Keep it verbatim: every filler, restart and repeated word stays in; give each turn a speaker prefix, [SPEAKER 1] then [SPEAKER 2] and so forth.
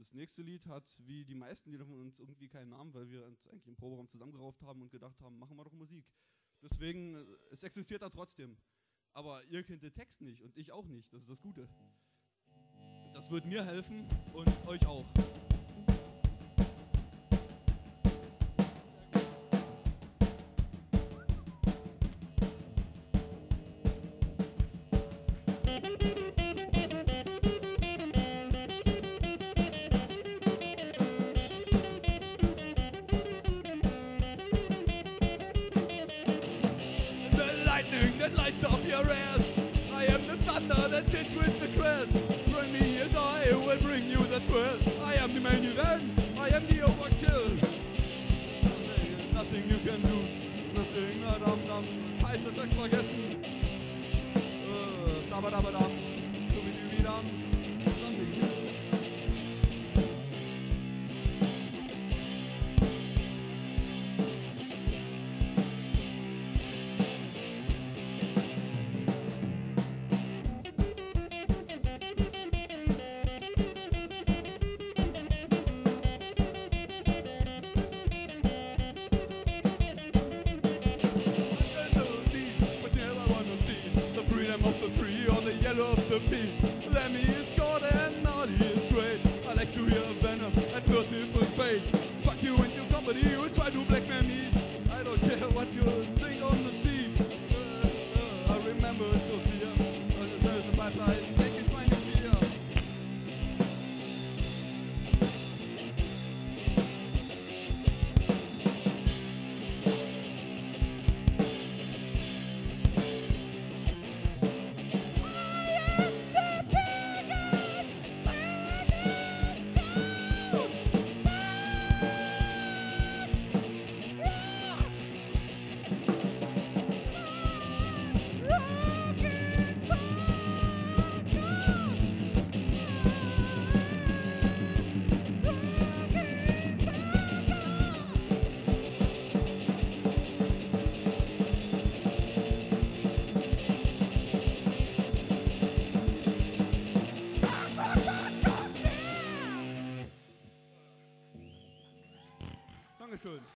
[SPEAKER 1] das nächste Lied hat, wie die meisten Lieder von uns, irgendwie keinen Namen, weil wir uns eigentlich im Proberaum zusammengerauft haben und gedacht haben, machen wir doch Musik. Deswegen, es existiert da trotzdem. Aber ihr kennt den Text nicht und ich auch nicht, das ist das Gute. Das wird mir helfen und euch auch.
[SPEAKER 2] Lights up your ass. I am the thunder that sits with the crest.